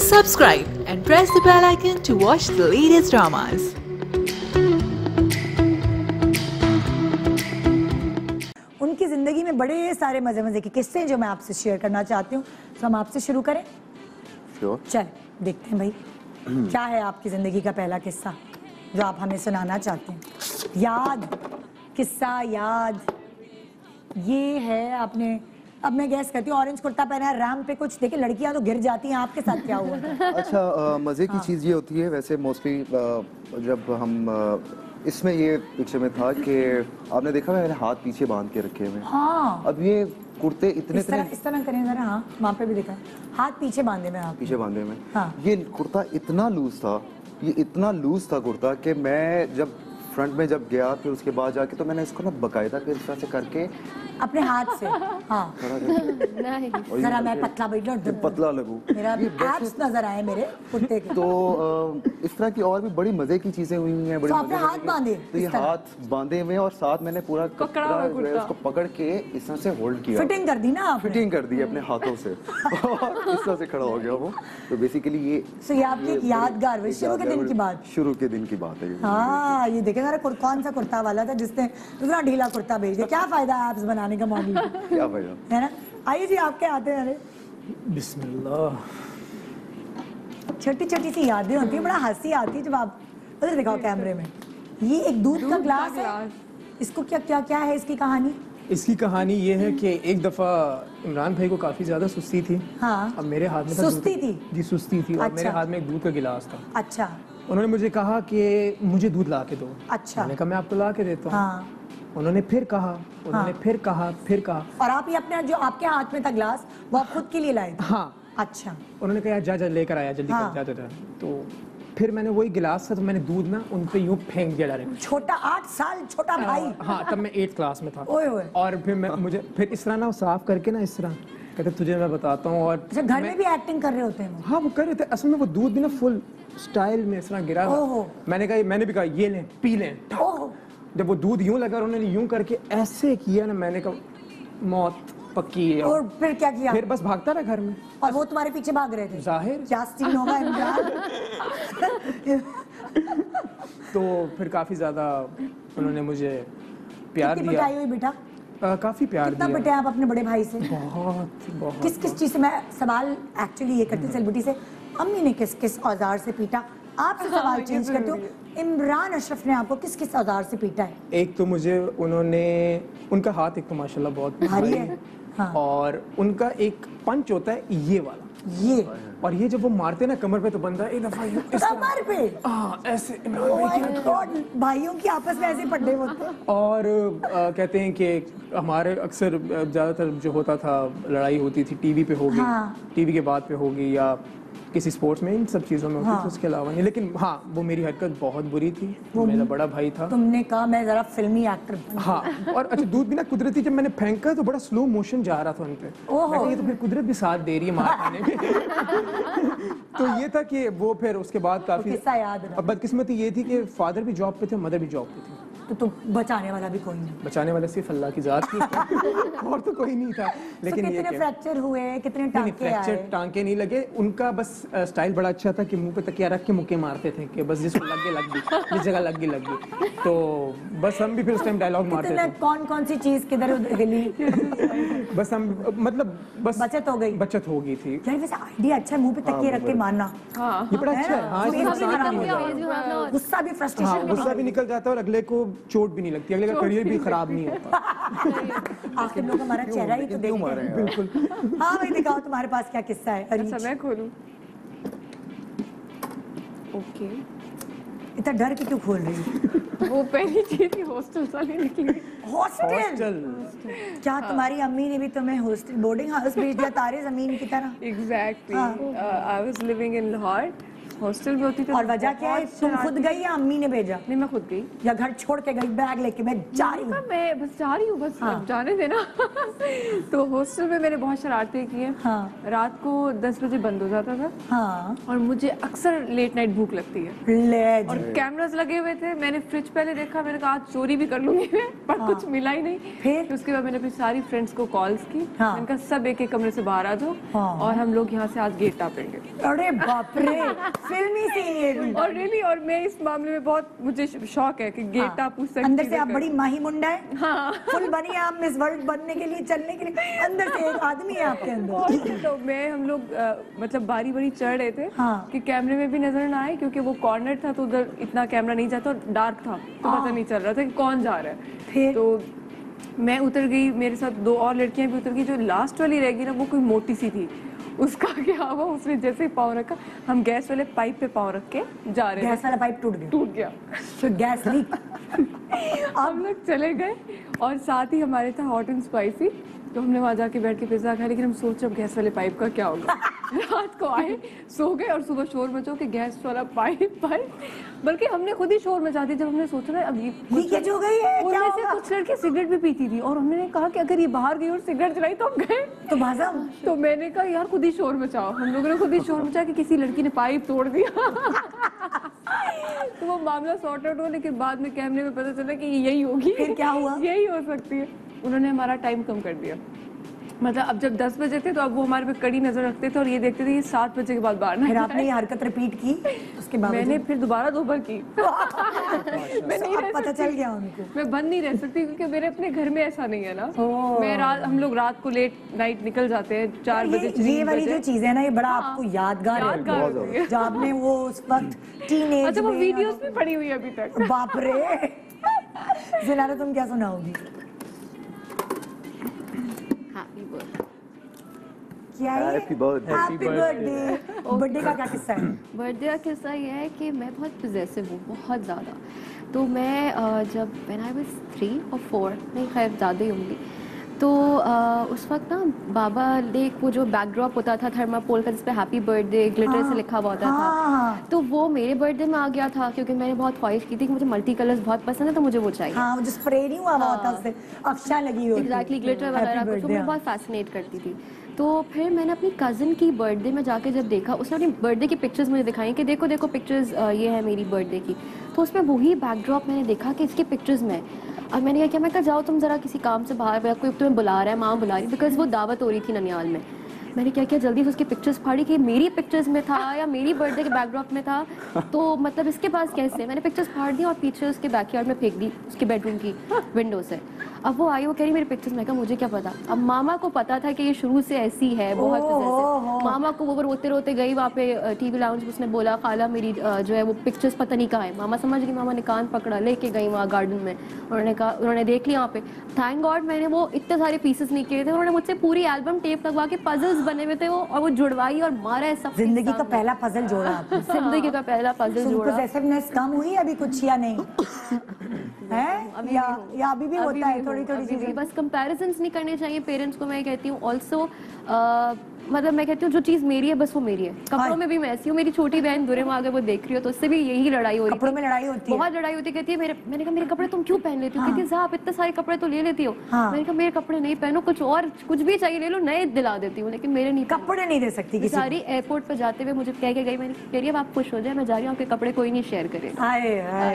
subscribe and press the bell icon to watch the latest dramas. उनकी ज़िंदगी में बड़े सारे मज़े के किस्से जो मैं आपसे शेयर करना चाहती हूँ, तो हम आपसे शुरू करें? Sure. चल देखते हैं भाई, क्या है आपकी ज़िंदगी का पहला किस्सा जो आप हमें सुनाना चाहते हैं? याद किस्सा याद ये है आपने, अब मैं गैस करती हूँ, ऑरेंज कुर्ता पहना है, रैम पे कुछ देखिए लड़कियां तो गिर जाती हैं, आपके साथ क्या हुआ था? अच्छा, मज़े की चीज़ ये होती है वैसे मोस्टली जब हम इसमें ये पिक्चर में था कि आपने देखा मैंने हाथ पीछे बांध के रखे हुए। हाँ। अब ये कुर्ते इतने इस तरह करें जरा, हाँ वहाँ पे भी देखा है, हाथ पीछे बांधे में, आप पीछे बांधे में। हाँ। ये कुर्ता इतना लूज था, ये इतना लूज था कुर्ता कि मैं जब फ्रंट में जब गया फिर उसके बाद जाके तो मैंने इसको ना बकायदा फिर इस तरह से करके अपने हाथ से, हाँ जरा मैं पतला बैठा पतला लगूं, मेरा एब्स नजर आए मेरे कुर्ते के। तो इस तरह की और भी बड़ी मजे की चीजें हुई हैं। बड़ी आपने हाथ बांधे? तो ये हाथ बांधे हुए और साथ मैंने पूरा उसको पकड़ के इस तरह से होल्ड किया, फिटिंग कर दी ना आपने? फिटिंग कर दी अपने हाथों से और इस तरह से खड़ा हो गया वो। तो बेसिकली ये आपकी यादगार शुरू के दिन की बात, शुरू के दिन की बात है। हाँ ये देखे कौन सा कुर्ता वाला था जिसने दूसरा ढीला कुर्ता भेज दिया, क्या फायदा एब्स बनाने का मॉडल, क्या फायदा है ना? आइए जी आपके आते हैं। अरे बिस्मिल्लाह। छोटी छोटी सी यादें होती है, बड़ा हंसी आती है जब आप उधर दिखाओ कैमरे में। ये एक दूध का ग्लास है, इसको क्या क्या क्या है इसकी कहानी? इसकी कहानी ये है कि एक दफ़ा इमरान भाई को काफ़ी ज़्यादा सुस्ती थी। हाँ। अब मेरे हाथ में था सुस्ती थी? जी सुस्ती थी। और अच्छा। मेरे हाथ में एक दूध का गिलास था। अच्छा। उन्होंने मुझे कहा कि मुझे दूध ला के दो। अच्छा। मैंने कहा मैं आपको ला के देता हूँ। हाँ। उन्होंने फिर कहा, उन्होंने फिर कहा। और आप ये अपने जो आपके हाथ में था ग्लास वो आप खुद के लिए लाए थे? हाँ। अच्छा। उन्होंने कहा जा जा लेकर आया जल्दी हाँ। कर, जा। तो फिर मैंने वही गिलास था तो मैंने दूध ना उन पे यूं फेंक दिया डायरेक्ट। छोटा 8 साल छोटा भाई? हाँ तब मैं 8th क्लास में था। ओए ओए। और फिर मुझे फिर इस तरह ना साफ करके ना इस तरह कहते तुझे मैं बताता हूँ। और अच्छा, घर में भी एक्टिंग कर रहे होते हैं वो? हाँ वो कर रहे थे। असल में वो दूध भी ना फुल स्टाइल में इस तरह गिरा था। मैंने भी कहा ये लें पी लें। जब वो दूध यूं लगा और उन्होंने यूं करके ऐसे किया ना, मैंने कहा मौत पक्की है। और फिर क्या किया? फिर बस भागता रहा घर में। और वो तुम्हारे पीछे भाग रहे थे? जाहिर। क्या सीन होगा इमरान? तो फिर काफी ज्यादा उन्होंने मुझे प्यार दिया। पिटाई हुई बेटा? काफी प्यार दिया। कितना पिटे आप अपने बड़े भाई से? बहुत। किस चीज से? मैं सवाल एक्चुअली ये करती हूँ सेलिब्रिटी से, अम्मी ने किस औजार से पीटा? आपसे सवाल चेंज करती हूँ, इमरान अशरफ ने आपको किस औजार से पीटा है? एक तो मुझे उनका हाथ एक तो माशाल्लाह बहुत भारी है। हाँ। और उनका एक पंच होता है ये वाला, ये और ये जब वो मारते ना कमर पे तो बंदा एक दफा कमर पे ऐसे भाइयों की आपस में ऐसे पड्डे होते हैं। और कहते हैं कि हमारे अक्सर ज्यादातर जो होता था लड़ाई होती थी टीवी पे होगी। हाँ। टीवी के बाद पे होगी या किसी स्पोर्ट्स में, इन सब चीज़ों में होती थी। उसके अलावा नहीं। लेकिन हाँ वो मेरी हरकत बहुत बुरी थी। मेरा बड़ा भाई था। तुमने कहा मैं जरा फिल्मी एक्टर। हाँ। और अच्छा दूध भी ना कुदरती जब मैंने फेंका तो बड़ा स्लो मोशन जा रहा था उन पे। ये तो फिर कुदरत भी साथ दे रही है मार खाने में। तो ये था कि वो फिर उसके बाद काफी बदकिस्मती ये थी कि फादर भी जॉब पे थे, मदर भी जॉब पे थी। तो बचाने वाला भी कोई नहीं? बचाने वाला सिर्फ अल्लाह की जात थी। और तो कोई नहीं था। लेकिन तो कितने फ्रैक्चर हुए, कितने टांके आए? टांके नहीं लगे। उनका बस स्टाइल बड़ा अच्छा था कि मुंह पे तकिया रख के मुक्के मारते थे कि बस जिसको लग गई जिस जगह लग गई। तो बस हम भी फिर उस टाइम डायलॉग मारते थे। कौन सी चीज किधर हिली? बस हम मतलब बस बचत हो गई थी। यार वैसे आइडिया अच्छा है, मुंह पे तकिए रख के मारना। ये बड़ा अच्छा है। गुस्सा भी फ्रस्ट्रेशन गुस्सा भी निकल जाता है और अगले को चोट भी नहीं लगती, अगले का करियर भी खराब नहीं होता। आखिर लोग हमारा चेहरा ही तो देखेंगे। बिल्कुल। हाँ भाई दिखाओ तुम्हारे पास क्या किस्सा है? अच्छा मैं खोलूं? ओके। इतना डर के क्यों खोल रही है? वो पहली चीज ही हॉस्टल वाली निकली। हॉस्टल? क्या तुम्हारी अम्मी ने भी तुम्हें हॉस्टल बोर्डिंग हाउस भेज दिया तारे जमीन की तरह? Exactly. I was living in Lahore hostel में होती थी। और वजह क्या है, बहुत तुम खुद शरारती गई या अम्मी ने भेजा, नहीं मैं खुद गई। या घर छोड़ के गई बैग लेके मैं जा रही हूँ? मैं बस जा रही हूँ, बस हाँ। जाने देना। तो हॉस्टल में मैंने बहुत शरारतें की हैं। हाँ। रात को 10 बजे बंद हो जाता था हाँ और मुझे अक्सर लेट नाइट भूख लगती है ले और कैमरास लगे हुए थे। मैंने फ्रिज पहले देखा, मैंने कहा आज चोरी भी कर लूंगी मैं, पर कुछ मिला ही नहीं। फिर उसके बाद मैंने अपनी सारी फ्रेंड्स को कॉल्स की। हाँ। मैंने कहा सब एक एक कमरे से बाहर आ जाओ और हम लोग यहाँ से आज गेट टापेंगे। अरे बाप रे, फिल्मी सीन ये भी। और रियली, और मैं इस मामले में बहुत मुझे शौक है कि गेट टाप उस अंदर से आप बड़ी माही मुंडा है, हाँ फुल बनी है आप मिस वर्ल्ड बनने के लिए, चलने के लिए, अंदर से एक आदमी है आपके अंदर। तो मैं हम लोग मतलब बारी बारी चढ़ रहे थे हाँ। कि कैमरे में भी नजर ना आए, क्योंकि वो कॉर्नर था तो उधर इतना कैमरा नहीं जाता और डार्क था तो पता नहीं चल रहा था कि कौन जा रहा है। फिर? तो मैं उतर गई, मेरे साथ 2 और लड़कियां भी उतर गई। जो लास्ट वाली रह गई ना, वो कोई मोटी सी थी। उसका क्या हुआ, उसने जैसे ही पाँव रखा, हम गैस वाले पाइप पे पाँव रख के जा रहे गैस थे, वाला पाइप टूट गया, टूट गया। तो गैस लीक। हम लोग चले गए और साथ ही हमारे था हॉट एंड स्पाइसी, तो हमने वहाँ जाके बैठ के पिज्जा खाया। लेकिन हम सोचे अब गैस वाले पाइप का क्या होगा। रात को आए, सो गए और सुबह शोर मचो कि गैस वाला पाइप। बल्कि हमने खुद ही शोर मचा दिया जब हमने सोचा ना अब ये लीकेज हो गई है, क्या उनमें से होगा? कुछ लड़के सिगरेट भी पीती थी और हमने कहा कि अगर ये बाहर गई और सिगरेट जलाई तो हम गए। तो भाजम तो मैंने कहा यार खुद ही शोर मचाओ। हम लोगों ने खुद ही शोर मचाया कि किसी लड़की ने पाइप तोड़ दिया। तो वो मामला सॉर्ट आउट हुआ, लेकिन बाद में कैमरे में पता चला कि यही होगी। फिर क्या हुआ? यही हो सकती है। उन्होंने हमारा टाइम कम कर दिया। मतलब अब जब 10 बजे थे तो अब वो हमारे पे कड़ी नजर रखते थे और ये देखते थे कि 7 बजे के बाद बाहर ना फिर जाए। आपने ये हरकत रिपीट की उसके बाद? मैंने फिर दोबारा 2 बार की। मैं नहीं अब रह पता सकती। चल गया उनको। मैं बंद नहीं रह सकती क्योंकि मेरे अपने घर में ऐसा नहीं है ना। ओह। मैं हम लोग रात को लेट नाइट निकल जाते हैं 4 बजे ये वाली जो चीज है ना, ये बड़ा आपको यादगार है। यादगार होती है। जो आपने वो उस वक्त टीनेज अच्छा वो में, वीडियोस भी पड़ी हुई है अभी तक। बाप रे। ज़िनारा तुम क्या सुनाओगी? क्या है? Happy birthday. Happy birthday. Birthday का क्या किस्सा है? बर्थडे का किस्सा ये है कि मैं बहुत पजेसिव हूँ, बहुत ज़्यादा। तो मैं जब व्हेन आई वाज 3 और 4, नहीं खैर ज़्यादा ही होंगी, तो उस वक्त ना बाबा ने वो जो बैकड्रॉप होता था थर्मापोल का, जिस पे हैप्पी बर्थडे ग्लिटर से लिखा हुआ होता था, तो वो मेरे बर्थडे में आ गया था क्योंकि मैंने बहुत ख्वाहिश की थी कि मुझे मल्टी कलर्स बहुत पसंद है, तो मुझे वो चाहिए। हाँ, वो जो स्प्रे नहीं हुआ होता उससे अफशा लगी होती। एग्जैक्टली, ग्लिटर वगैरह कुछ मुझे बहुत फैसिनेट करती थी। तो फिर मैंने अपनी कज़न की बर्थडे में जाके जब देखा, उसने अपनी बर्थडे की पिक्चर्स मुझे दिखाई कि देखो देखो पिक्चर्स ये है मेरी बर्थडे की। तो उसमें वही बैकड्रॉप मैंने देखा कि इसकी पिक्चर्स में। अब मैंने क्या किया, मैं कहा जाओ तुम ज़रा किसी काम से बाहर, कोई तुम्हें बुला रहा है, माँ बुला रही, बिकॉज वो दावत हो रही थी ननियाल में। मैंने क्या किया, जल्दी से उसकी पिक्चर्स फाड़ी कि मेरी पिक्चर्स में था या मेरी बर्थडे के बैकड्रॉप में था, तो मतलब इसके पास कैसे। मैंने पिक्चर्स फाड़ दी और पीछे उसके बैकयार्ड में फेंक दी, उसके बेडरूम की विंडो से। अब वो आई, वो कह रही मेरी पिक्चर्स। मैं कहा मुझे क्या पता। अब मामा को पता था कि ये शुरू से ऐसी है, बहुत possessive। मामा को वो रोते रोते गई वहाँ पे टीवी लाउंज में, उसने बोला खाला मेरी जो है वो पिक्चर्स पता नहीं कहाँ है। मामा समझ गई, मामा ने कान पकड़ा, लेके गई वहाँ गार्डन में। उन्होंने कहा, उन्होंने देख लिया वहाँ पे। थैंक गॉड मैंने वो इतने सारे पीसेस नहीं किए थे, उन्होंने मुझसे पूरी एल्बम टेप लगवा के पजल्स बने हुए थे वो, और वो जुड़वाई और मारा है सब। जिंदगी का पहला पजल जोड़ा आपने। जिंदगी का पहला पजल जोड़ा। पॉसेसिवनेस कम हुई अभी कुछ या नहीं है? या अभी भी होता है थोड़ी थोड़ी चीजें? बस कंपैरिजंस नहीं करने चाहिए पेरेंट्स को, मैं कहती हूँ। ऑल्सो मतलब मैं कहती हूँ जो चीज़ मेरी है बस वो मेरी है। कपड़ों में भी मैं ऐसी हूँ, मेरी छोटी बहन दूरे में अगर वो देख रही हो तो उससे भी यही लड़ाई हो रही है। कपड़ों में लड़ाई होती है, बहुत लड़ाई होती है। कहती है मैंने कहा मेरे कपड़े तुम क्यों पहन लेती हो? कहती है आप इतने सारे कपड़े तो ले लेती हो। मैंने कहा मेरे कपड़े नहीं पहनो, कुछ और कुछ भी चाहिए ले लो, नए दिला देती हूँ, लेकिन मेरे नहीं। कपड़े नहीं दे सकती किसी को। सारी एयरपोर्ट पर जाते हुए मुझे कह के गई, मैंने कह रही अब आप खुश हो जाए, मैं जा रही हूँ, आपके कपड़े कोई नहीं शेयर करे।